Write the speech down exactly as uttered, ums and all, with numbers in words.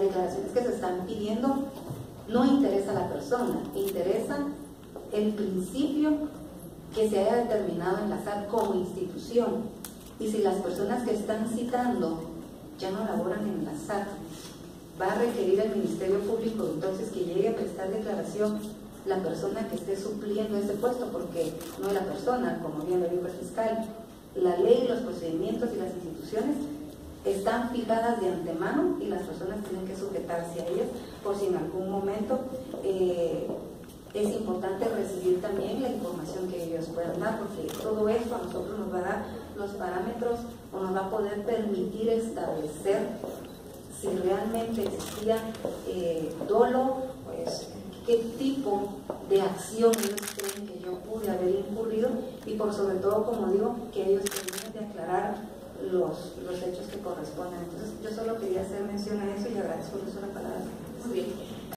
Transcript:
declaraciones que se están pidiendo no interesa a la persona, interesa el principio que se haya determinado en la S A T como institución. Y si las personas que están citando ya no laboran en la S A T, va a requerir el Ministerio Público entonces que llegue a prestar declaración la persona que esté supliendo ese puesto, porque no es la persona, como bien lo dijo el fiscal. La ley, los procedimientos y las instituciones están fijadas de antemano y las personas tienen que sujetarse a ellas por si en algún momento eh, es importante recibir también la información que ellos puedan dar, porque todo esto a nosotros nos va a dar los parámetros o nos va a poder permitir establecer si realmente existía eh, dolo, pues qué tipo de acción ellos creen que yo pude haber incurrido y por sobre todo, como digo, que ellos terminen de aclarar los, los hechos que corresponden. Entonces yo solo quería hacer mención a eso y agradezco el uso de la palabra.